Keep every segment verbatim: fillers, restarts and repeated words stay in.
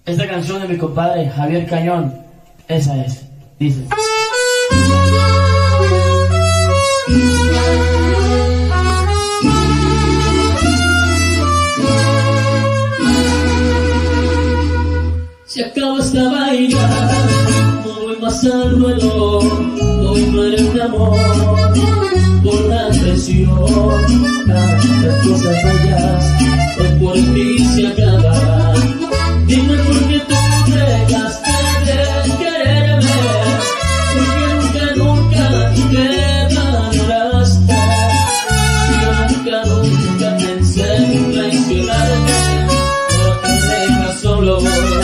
Esta canción de mi compadre Javier Cañón, esa es, dice. Se acaba esta vaina, no voy más al duelo, no muere un amor por la presión, tantas cosas bellas, hoy por ti se acaban. Dime por qué tú dejaste de quererme, porque nunca, nunca te valoraste. Yo nunca, nunca pensé en traicionarte, ahora te dejas solo.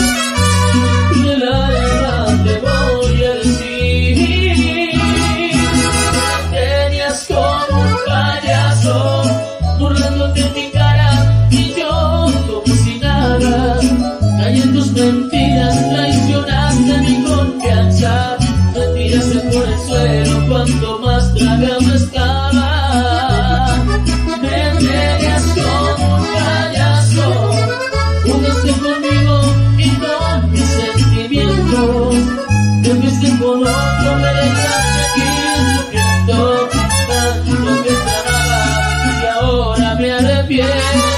Mentiras, traicionaste mi confianza, me tiraste por el suelo cuando más tragado estaba. Me tenías como un payaso, jugaste conmigo y con mis sentimientos. Te fuiste con otro, me dejaste aquí sufriendo, tanto que te amaba y ahora me arrepiento.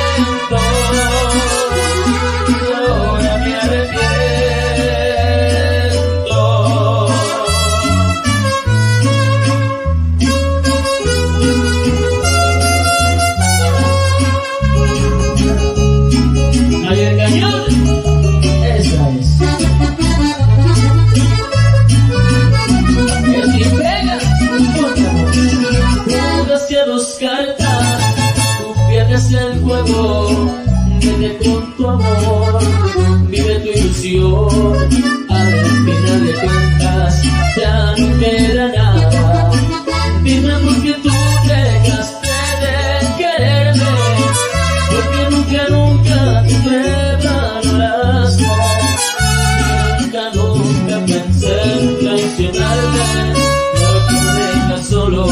El juego, vete con tu amor, vive tu ilusión, al final de cuentas ya no queda nada. Dime por qué tú dejaste de quererme, porque nunca, nunca te valoraste. Nunca, nunca pensé en traicionarte, pero tú me dejas solo.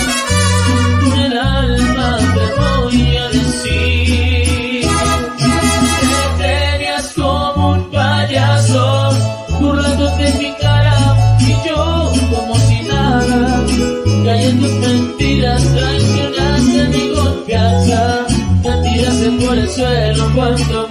Tus mentiras, traicionaste mi confianza, me tiraste por el suelo cuando